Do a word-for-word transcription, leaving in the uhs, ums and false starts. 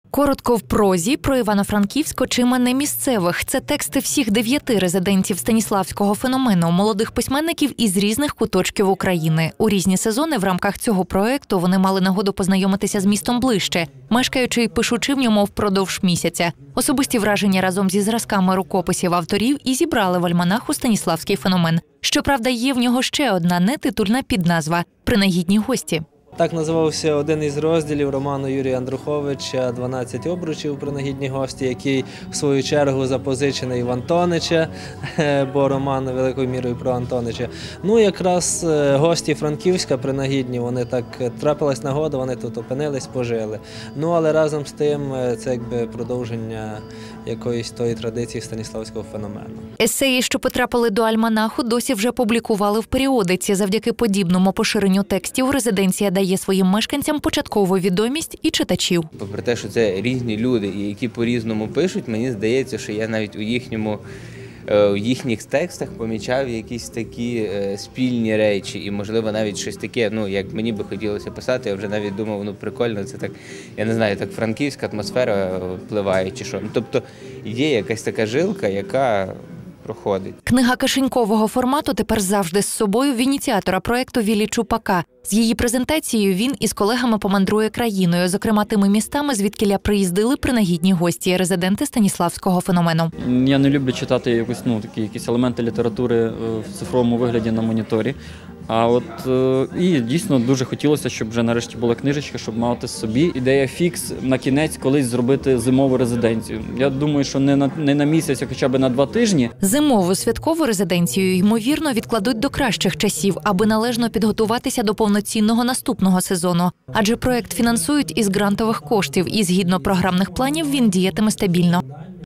Коротко в прозі про Івано-Франківськ очима не місцевих. Це тексти всіх дев'яти резидентів станіславського феномену, молодих письменників із різних куточків України. У різні сезони в рамках цього проєкту вони мали нагоду познайомитися з містом ближче, мешкаючи і пишучи в ньому впродовж місяця. Особисті враження разом зі зразками рукописів авторів і зібрали в альманаху «Станіславський феномен». Щоправда, є в нього ще одна нетитульна підназва – «Принагідні гості». Так називався один із розділів роману Юрія Андруховича «дванадцять обручів. Принагідні гості», який в свою чергу запозичений в Антонича, бо роман великою мірою про Антонича. Ну, якраз гості Франківська принагідні, вони так трапилась нагода, вони тут опинились, пожили. Ну, але разом з тим це якби продовження якоїсь тої традиції станіславського феномену. Есеї, що потрапили до альманаху, досі вже публікували в періодиці. Завдяки подібному поширенню текстів резиденція дає своїм мешканцям початкову відомість і читачів. Попри те, що це різні люди, які по-різному пишуть, мені здається, що я навіть у їхньому в їхніх текстах помічав якісь такі е, спільні речі і, можливо, навіть щось таке, ну, як мені би хотілося писати, я вже навіть думав, ну, прикольно, це так, я не знаю, так франківська атмосфера впливає чи що. Тобто є якась така жилка, яка проходить. Книга кишенькового формату тепер завжди з собою в ініціатора проєкту Віллі Чупака. З її презентацією він із колегами помандрує країною, зокрема тими містами, звідкіля приїздили принагідні гості, резиденти станіславського феномену. Я не люблю читати якусь, ну, такі якісь елементи літератури в цифровому вигляді на моніторі. А от і дійсно дуже хотілося, щоб вже нарешті була книжечка, щоб мати собі. Ідея фікс на кінець колись зробити зимову резиденцію. Я думаю, що не на, не на місяць, а хоча б на два тижні. Зимову святкову резиденцію, ймовірно, відкладуть до кращих часів, аби належно підготуватися до повноцінного наступного сезону. Адже проєкт фінансують із грантових коштів і, згідно програмних планів, він діятиме стабільно.